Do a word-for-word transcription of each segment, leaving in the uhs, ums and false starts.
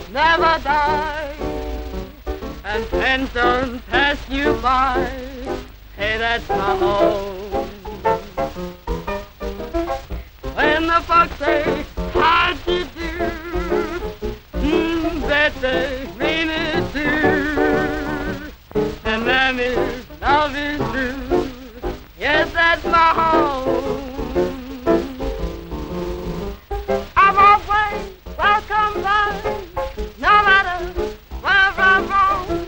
never die, and friends don't pass you by. Hey, that's my home. When the folks say, how'd you do? Mm, that they mean it too. And Mammy's love is true. Yes, that's my home. I'm always welcome back, no matter where I'm wrong.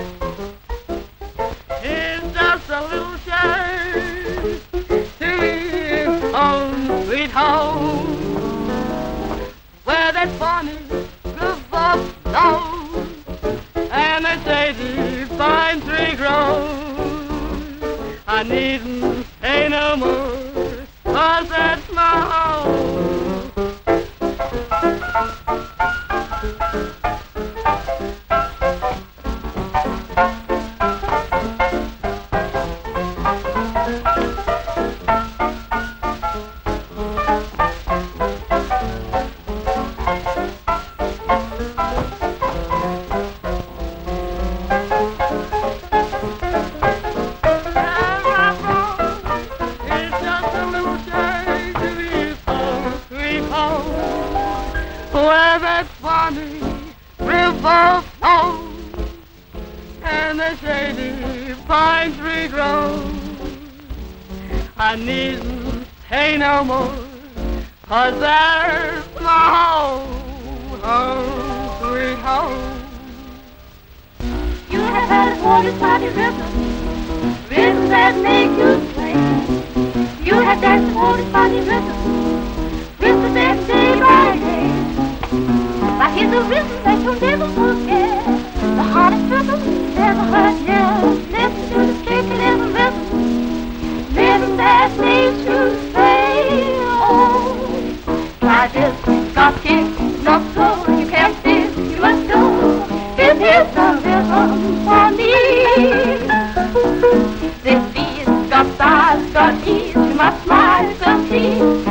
It's just a little change to be home, sweet home, where that funny river flows and the shady pine tree grows. I needn't say no more, 'cause that's my home. Where that funny river flows and the shady pine tree grows. I needn't say no more, 'cause there's my home, home, sweet home. You have heard of all this party rhythm, rhythm that make you sway. You have danced all this party rhythm, rhythm that day by day. But here's a rhythm that you'll never forget, the hardest rhythm you ever heard yet. Listen to the shaking little rhythm, rhythm that makes you say, oh, try this, got kick, not so, you can't sit, you must go. This is the rhythm for me. This beat's got size, got ease, you must smile, some cheese.